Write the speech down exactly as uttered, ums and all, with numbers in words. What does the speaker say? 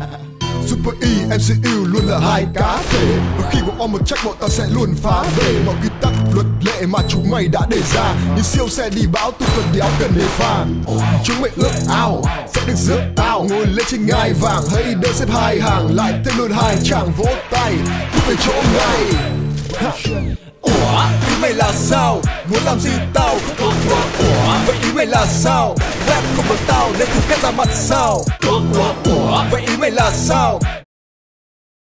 Super E, em xê u luôn là hai cá thể. Và khi bọn on một chắc bọn ta sẽ luôn phá về mọi quy tắc luật lệ mà chúng mày đã đề ra. Như siêu xe đi bão tu cần đéo cần đề pha. Chúng mày ước ao sẽ được rước tao ngồi lên trên ngai vàng. Hãy đợi xếp hai hàng lại thêm luôn hai chàng vỗ tay cứ về chỗ ngay. Ủa, ý mày là sao? Muốn làm gì tao? Ủa, ủa, vậy ý mày là sao? Rap không bằng tao nên thử kết ra mặt sao? Ủa, ủa, vậy ý mày là sao?